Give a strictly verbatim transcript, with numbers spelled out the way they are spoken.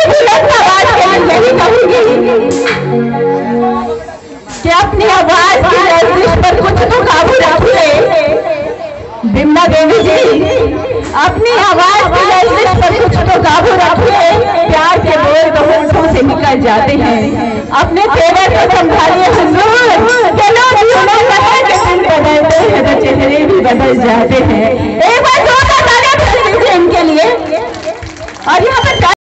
अपनी बुलंद आवाज के लिए यही कहूंगी कि अपनी आवाज की लर्जिश पर कुछ तो काबू रखिए। बिमला देवी जी, अपनी आवाज की लर्जिश पर कुछ तो काबू रखिए। प्यार के बोल तो होठों से निकल जाते हैं। अपने तेवर को संभालिए हुजूर, चलो जीना कहे कि दिन बदलते हैं तो चेहरे भी बदल जाते हैं। एक बार जोरदार तालियां बजा दीजिए इनके लिए। और